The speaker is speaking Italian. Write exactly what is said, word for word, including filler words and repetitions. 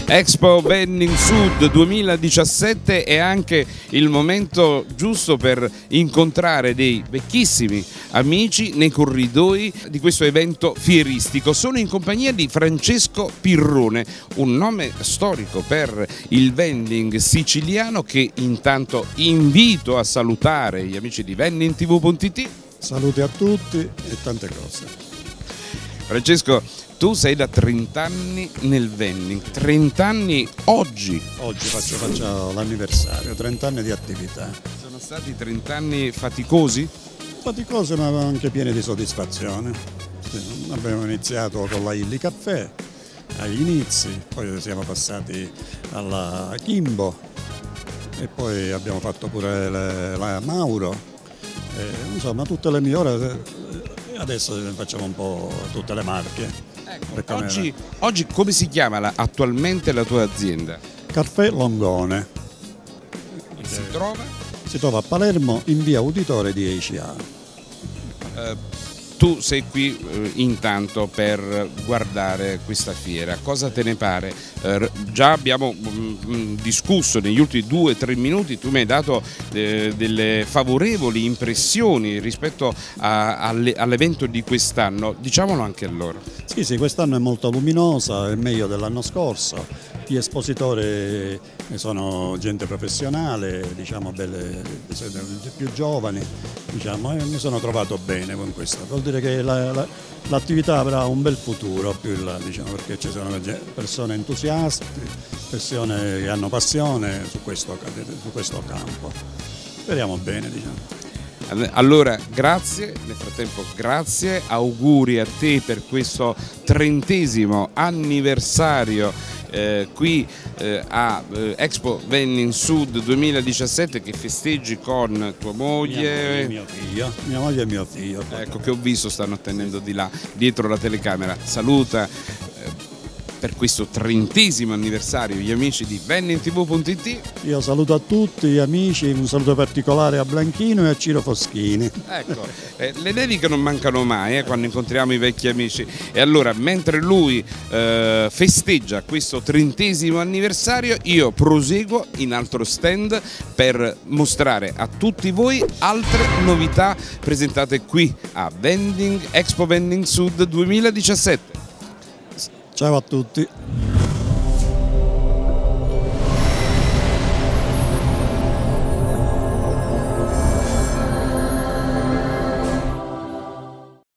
Expo Vending Sud duemiladiciassette è anche il momento giusto per incontrare dei vecchissimi amici nei corridoi di questo evento fieristico. Sono in compagnia di Francesco Pirrone, un nome storico per il vending siciliano, che intanto invito a salutare gli amici di vending T V punto it. Saluti a tutti e tante cose. Francesco, tu sei da trenta anni nel vending, trenta anni oggi. Oggi faccio, faccio l'anniversario, trenta anni di attività. Sono stati trenta anni faticosi? Faticosi ma anche pieni di soddisfazione. Abbiamo iniziato con la Illy Caffè agli inizi, poi siamo passati alla Kimbo e poi abbiamo fatto pure le, la Mauro. E, insomma, tutte le mie ore, adesso facciamo un po' tutte le marche. Ecco, oggi, oggi come si chiama la, attualmente la tua azienda? Caffè Longone. E si trova? Si trova a Palermo in via Uditore dieci A. Uh, tu sei qui uh, intanto per guardare questa fiera, cosa te ne pare? Uh, già abbiamo um, discusso negli ultimi due o tre minuti, tu mi hai dato eh, delle favorevoli impressioni rispetto all'evento di quest'anno, diciamolo anche a loro. Sì, sì, quest'anno è molto luminosa, è meglio dell'anno scorso. Gli espositori sono gente professionale, diciamo belle, più giovani, diciamo, e mi sono trovato bene con questo. Vuol dire che l'attività la, la, avrà un bel futuro più in là, diciamo, perché ci sono persone entusiaste, persone che hanno passione su questo, su questo campo. Speriamo bene, diciamo. Allora grazie, nel frattempo grazie, auguri a te per questo trentesimo anniversario eh, qui eh, a eh, Expo Vending Sud duemiladiciassette, che festeggi con tua moglie, mia moglie e mio figlio, mia moglie e mio figlio. Ecco, che ho visto stanno attendendo di là, dietro la telecamera. Saluta eh, per questo trentesimo anniversario gli amici di vending T V punto it. Io saluto a tutti gli amici, un saluto particolare a Blanchino e a Ciro Foschini. Ecco, eh, le dediche non mancano mai eh, quando incontriamo i vecchi amici. E allora, mentre lui eh, festeggia questo trentesimo anniversario, io proseguo in altro stand per mostrare a tutti voi altre novità presentate qui a Vending Expo Vending Sud duemiladiciassette. Ciao a tutti.